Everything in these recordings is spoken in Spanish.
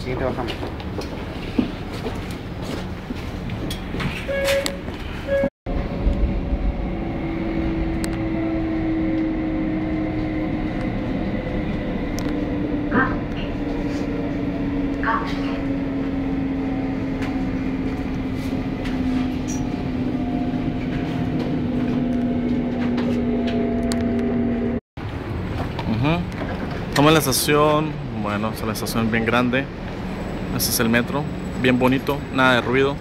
siguiente bajamos. Estamos en la estación. Bueno, es la estación bien grande. Este es el metro, bien bonito, nada de ruido.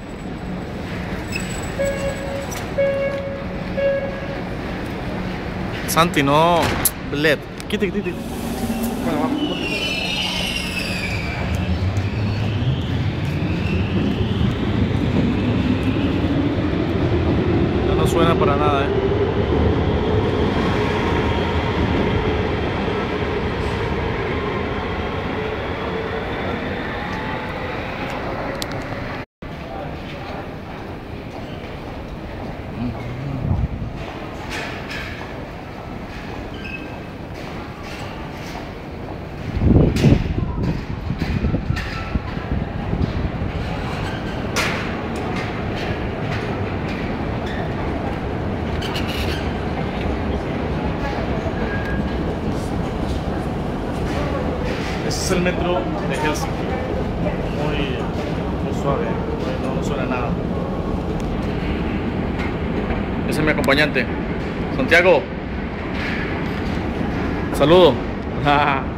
Santi, no. Bled, quite. Bueno, vamos. Ya no suena para nada, Este es el metro de Helsinki. Muy suave, no suena nada. Ese es mi acompañante, Santiago. Saludo.